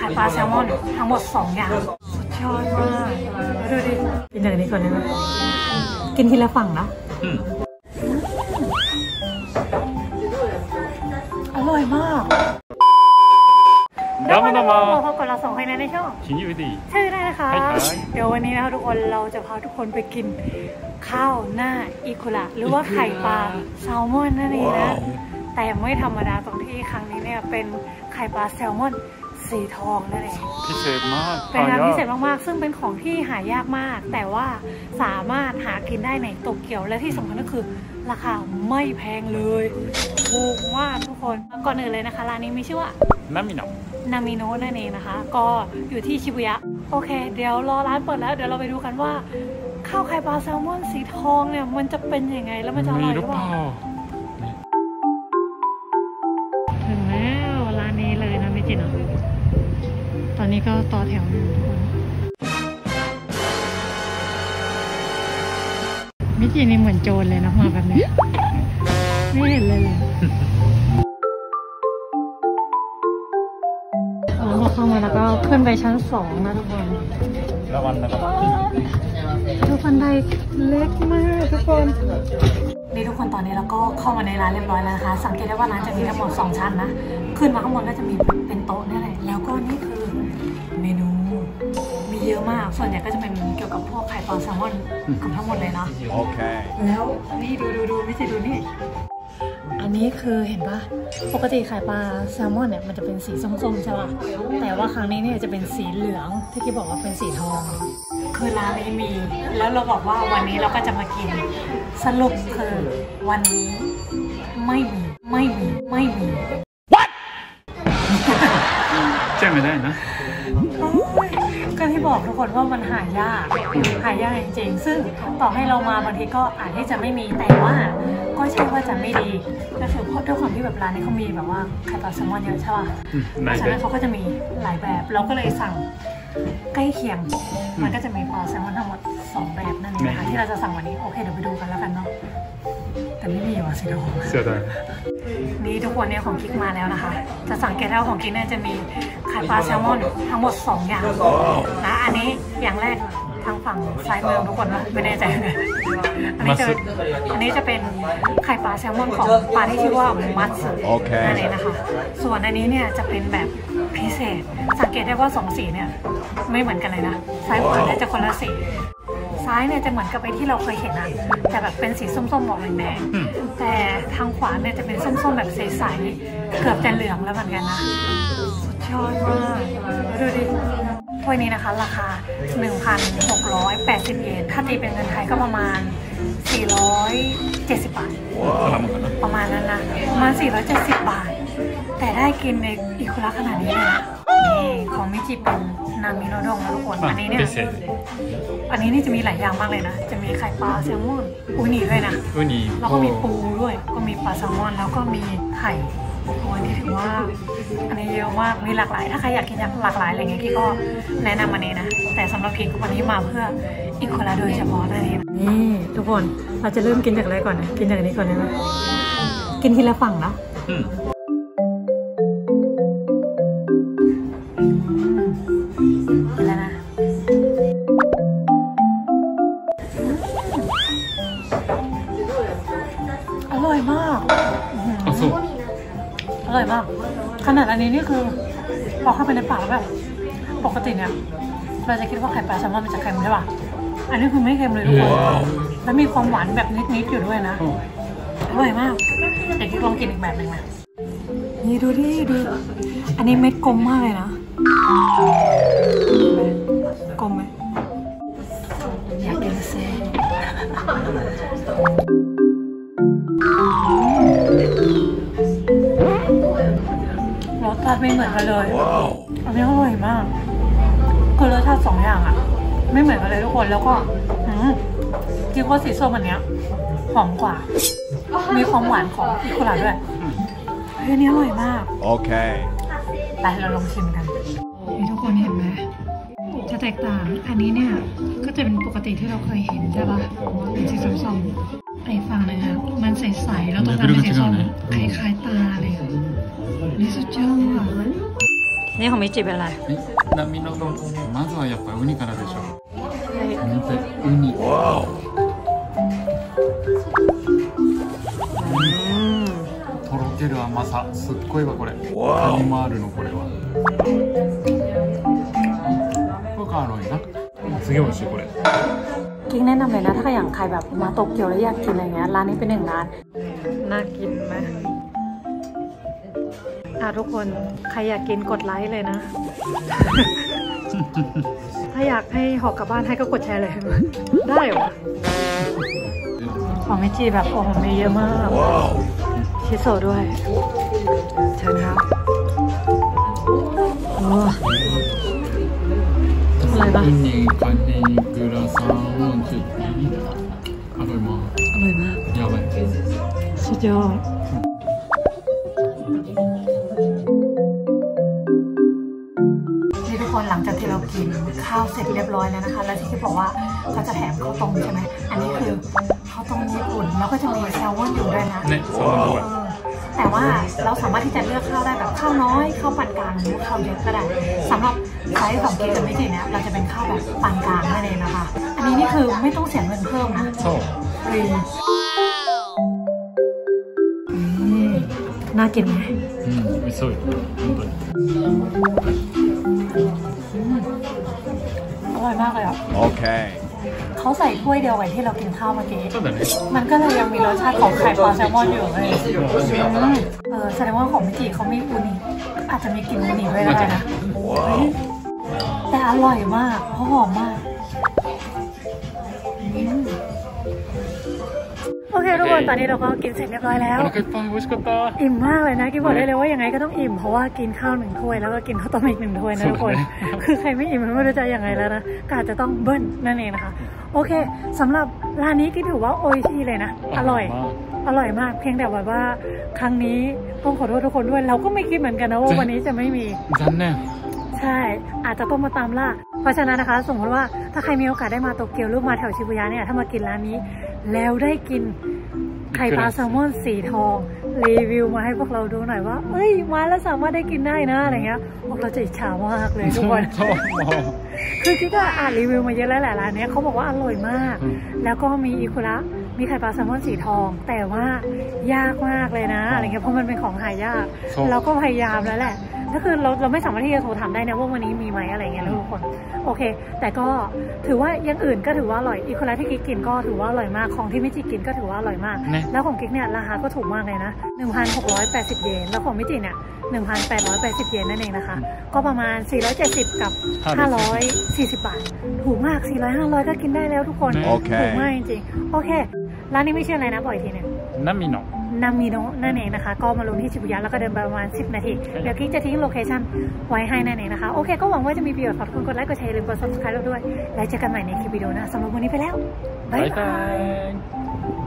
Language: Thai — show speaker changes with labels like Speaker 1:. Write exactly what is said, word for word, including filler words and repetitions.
Speaker 1: ไข่ปลาแซลมอนทั้งหมดสองอย่างสุดยอดมากดูดิกินอย่างนี้ก่อนได้ไหมกินทีละฝั่งนะอร่อยมากแล้ววันนี้เราพบกับเราสองคนในช่องชินยูดีชื่อได้นะคะเดี๋ยววันนี้นะคะทุกคนเราจะพาทุกคนไปกินข้าวหน้าอิคุระหรือว่าไข่ปลาแซลมอนนั่นเองนะแต่ไม่ธรรมดาตรงที่ครั้งนี้เนี่ยเป็นไข่ปลาแซลมอนสีทองนั่นเอง
Speaker 2: พิเศษมาก
Speaker 1: เป็นงานพิเศษมากๆซึ่งเป็นของที่หายากมากแต่ว่าสามารถหากินได้ในโตเกียวและที่สำคัญก็คือราคาไม่แพงเลยถูกมากทุกคนก่อนอื่นเลยนะคะร้านนี้มีชื่อว่า
Speaker 2: นามิโนะ
Speaker 1: นามิโนะนั่นเองนะคะก็อยู่ที่ชิบุยะโอเคเดี๋ยวรอร้านเปิดแล้วเดี๋ยวเราไปดูกันว่าข้าวไข่ปลาแซลมอนสีทองเนี่ยมันจะเป็นยังไงแล้วมันจะอร่อยหรือเปล่าถึงแล้วร้านนี้เลยนะมิจินะตอนนี้ก็ต่อแถวอยู่ทุกคนมิจินี่เหมือนโจรเลยนะมาแบบนี้ไม่เห็นเลยเลยพอเข้ามาแล้วก็ขึ้นไปชั้นสองนะทุกคน
Speaker 2: ระวังนะครับ
Speaker 1: ทุกคนได้เล็กมากทุกคนนี่ทุกคนตอนนี้เราก็เข้ามาในร้านเรียบร้อยแล้วนะคะสังเกตได้ว่าร้านจะมีทั้งหมดสองชั้นนะขึ้นมาข้างบนก็จะมีเป็นโต๊ะนี่แหละแล้วก็นี่คือเมนูมีเยอะมากส่วนใหญ่ก็จะเป็นเกี่ยวกับพวกไข่ปลาแซลมอนกับทั้งหมดเลยนะ
Speaker 2: โอเค
Speaker 1: แล้วนี่ดูดูดูไม่ใช่ดูนี่อันนี้คือเห็นปะปกติไข่ปลาแซลมอนเนี่ยมันจะเป็นสีส้มๆใช่ป่ะแต่ว่าครั้งนี้เนี่ยจะเป็นสีเหลืองที่กิ๊บบอกว่าเป็นสีทองคือร้านนี้มีแล้วเราบอกว่าวันนี้เราก็จะมากินสรุปคือวันนี้ไม่มีไม่มีไม่มี
Speaker 2: What แจ้งไม่ได้นะ
Speaker 1: ก็ที่บอกทุกคนว่ามันหายากหายากจริงๆซึ่งต่อให้เรามาบางทีก็อาจที่จะไม่มีแต่ว่าก็ใช่ว่าจะไม่ดีก็คือเพราะด้วยความที่แบบร้านนี้เขามีแบบว่าไข่ปลาแซลมอนเยอะใช่ป่ะเพราะฉะนั้นเขาก็จะมีหลายแบบเราก็เลยสั่งใกล้เคียงมันก็จะมีปลาแซลมอนทั้งหมดสองแบบนั่นเองนะคะที่เราจะสั่งวันนี้โอเคเดี๋ยวไปดูกันแล้วกันเนาะแต่ไม่มีว่ะสิทอง
Speaker 2: เสียดาย
Speaker 1: นี่ทุกคนเนี่ยของกิ๊กมาแล้วนะคะจะสังเกตได้ว่าของกิ๊กเนี่ยจะมีไข่ปลาแซลมอนทั้งหมดสองอย่างนะอันนี้อย่างแรกทางฝั่งซ้ายมือทุกคนนะไม่แน่ใจเลยอันนี้จะอันนี้จะเป็นไข่ปลาแซลมอนของปลาที่ชื่อว่ามัตสึนั่นเองนะคะส่วนอันนี้เนี่ยจะเป็นแบบพิเศษสังเกตได้ว่าสองสีเนี่ยไม่เหมือนกันเลยนะซ้ายขวาเนี่ยจะคนละสีซ้ายเนี่ยจะเหมือนกับไอ้ที่เราเคยเห็นนะแต่แบบเป็นสีส้มๆออกแดงๆแต่ทางขวาเนี่ยจะเป็นส้มๆแบบใสๆเกือบจะเหลืองแล้วเหมือนกันนะสุดยอดมากดูดิถ้วยนี้นะคะราคา หนึ่งพันหกร้อยแปดสิบ เยนถ้าตีเป็นเงินไทยก็ประมาณสี่ร้อยเจ็ดสิบบาทประมาณนั้นนะประมาณสี่ร้อยเจ็ดสิบบาทแต่ได้กินในอิคุระขนาดนี้เลยนะนี่ของมิจิเป็นนามิโนะดงนะทุกคนอันนี้เนี่ยอันนี้นี่จะมีหลายอย่างมากเลยนะจะมีไข่ปลาแซลมอนอูนิด้วยนะ
Speaker 2: อูนิ
Speaker 1: แล้วก็มีปูด้วยก็มีปลาแซลมอนแล้วก็มีไข่ตัวนี้ถือว่าอันนี้เยอะมากมีหลากหลายถ้าใครอยากกินหลากหลายอะไรเงี้ยพี่ก็แนะนำอันนี้นะแต่สำหรับพี่วันนี้มาเพื่ออิคุระโดยเฉพาะนั่นเองนี่ทุกคนเราจะเริ่มกินจากอะไรก่อนนะกินจากนี้ก่อนได้ไหมกินทีละฝั่งนะกินแล้วนะอร่อยมากอร่อยมากขนาดอันนี้นี่คือพอเข้าไปในปากแบบปกติเนี่ยเราจะคิดว่าไข่ปลาแซลมอนมันจะเค็มใช่ป่ะอันนี้คือไม่เค็มเลยทุกคนแล้วมีความหวานแบบนิดๆอยู่ด้วยนะอร่อยมากเดี๋ยวที่ลองกินอีกแบบหนึ่งนะนี่ดูดิดูอันนี้เม็ดกลมมากเลยนะกลมไหมอยากกินเซ่รสชาติไม่เหมือนกันเลยอันนี้อร่อยมากคือรสชาติสองอย่างอ่ะไม่เหมือนกันเลยทุกคนแล้วก็คิดว่าสีส้มอันเนี้ยหอมกว่ามีความหวานของอิคุระด้วยเฮ้ยอันนี้อร่อยมาก
Speaker 2: โอเค
Speaker 1: ไปเราลองชิมกันนี่ทุกคนเห็นไหมจะแตกต่างอันนี้เนี่ยก็จะเป็นปกติที่เราเคยเห็นใช่ปะเป็นสีส้มๆไอ้ฝั่งนึงอะมันใสๆแล้วตรงนั้นเป็นสีส้มคล้ายๆตาเลยนี่สุดยอดโอเคนี่ของมิจิเป็นอะไร
Speaker 2: 波の丼まずはやっぱウニからでしょ見てウニわおとろける甘さすっごいわこれカニもあるのこれはこれอร่อยなすげえ美味しいこれ
Speaker 1: กิ๊กแนะนำเลยนะถ้าอย่างใครแบบมาโตเกียวแล้วอยากกินอะไรเงี้ยร้านนี้เป็นหนึ่งร้านน่ากินไหมอ่ะทุกคนใครอยากกินกดไลค์เลยนะ ถ้าอยากให้หอกกลับบ้านให้ก็กดแชร์เลยได้เหรอของมิจิแบบโอ้โหมีเยอะมากชิโซด้วยเชิญครับโอ้อะไรบ้าง
Speaker 2: ウニカニグラサーモンチキンอร่อยมาก
Speaker 1: อร่อยมาก
Speaker 2: やばい
Speaker 1: สุดยอดนี่ทุกคนหลังจากที่เรากินข้าวเสร็จเรียบร้อยแล้วนะคะแล้วที่คิดบอกว่าเขาจะแถมข้าวต้มใช่ไหมอันนี้คือข้าวต้มญี่ปุ่นแล้วก็จะมีแซลมอนอยู่ด้วยนะแต่ว่าเราสามารถที่จะเลือกข้าวได้แบบข้าวน้อยข้าวปานกลางหรือข้าวเยอะก็ได้สำหรับไซส์ของกิ๊กกับมิจิเนี่ยเราจะเป็นข้าวแบบปานกลางนั่นเองนะคะอันนี้นี่คือไม่ต้องเสียเงินเพิ่มนะฟรีน่ากินไหม
Speaker 2: อืม美味しそうよ本当に
Speaker 1: อร่อยมากเลยอ่ะ
Speaker 2: โอเค
Speaker 1: เขาใส่ถ้วยเดียวกับที่เรากินข้าวเมื่อกี้มันก็เลยยังมีรสชาติของไข่ปลาแซลมอนอยู่เลยเออแสดงว่าของมิจิเขามีอูนิอาจจะมีกลิ่นอูนิด้วยก็ได้นะแต่อร่อยมากเพราะหอมมากโอเคทุกคนตอนนี้เราก็กินเสร็จเรียบร้อยแล้วอิ่มมากเลยนะกิ๊บบอกได้เลยว่ายังไงก็ต้องอิ่มเพราะว่ากินข้าวหนึ่งถ้วยแล้วก็กินข้าวต้มอีกหนึ่งถ้วยนะทุกคนคือใครไม่อิ่มไม่รู้จะยังไงแล้วนะก็อาจจะต้องเบิ้ลนั่นเองนะคะโอเคสำหรับร้านนี้กิ๊บถือว่าโออิชิเลยนะอร่อยอร่อยมากเพียงแต่แบบว่าครั้งนี้ต้องขอโทษทุกคนด้วยเราก็ไม่คิดเหมือนกันนะว่าวันนี้จะไม่มีใช่อาจจะต้องมาตามล่าเพราะฉะนั้นนะคะสมมติว่าถ้าใครมีโอกาสได้มาโตเกียวหรือมาแถวชิบุยะเนี่ยถ้ามากินร้านนี้แล้วได้กินไข่ปลาแซลมอนสีทองรีวิวมาให้พวกเราดูหน่อยว่าเอ้ยมาแล้วสามารถได้กินได้นะอะไรเงี้ยพวกเราจะอิจฉามากเลยทุกคนคือคิดว่าอ่านรีวิวมาเยอะแล้วแหละร้านนี้เขาบอกว่าอร่อยมากแล้วก็มีอิคุระมีไข่ปลาแซลมอนสีทองแต่ว่ายากมากเลยนะอะไรเงี้ยเพราะมันเป็นของหายากเราก็พยายามแล้วแหละก็คือเราเราไม่สามารถที่จะโทรถามได้นะว่าวันนี้มีไหมอะไรเงี้ยทุกคนโอเคแต่ก็ถือว่าอย่างอื่นก็ถือว่าอร่อยอีกคนละที่กิ๊กกินก็ถือว่าอร่อยมากของที่มิจิกินก็ถือว่าอร่อยมากแล้วของกิ๊กเนี่ยราคาก็ถูกมากเลยนะ หนึ่งพันหกร้อยแปดสิบ เยนแล้วของมิจิเนี่ย หนึ่งพันแปดร้อยแปดสิบ เยนนั่นเองนะคะก็ประมาณสี่ร้อยเจ็ดสิบกับห้าร้อยสี่สิบบาทถูกมากสี่ร้อย ห้าร้อยก็กินได้แล้วทุกคนถูกมากจริงๆโอเคร้านนี้ไม่ใช่อะไรนะบอกอีกทีนึง
Speaker 2: นามิโนะ
Speaker 1: นามิโนะนั่นเองนะคะก็มาลงที่ชิบุยะแล้วก็เดินไปประมาณสิบนาทีเดี๋ยวกิ๊กจะทิ้งโลเคชั่นไว้ให้นั่นเองนะคะโอเคก็หวังว่าจะมีประโยชน์ขอบคุณกดไลค์กดแชร์ลืมกด ซับสไครบ์ เราด้วยแล้วเจอกันใหม่ในคลิปวิดีโอหน้าสำหรับวันนี้ไปแล้วบ๊ายบาย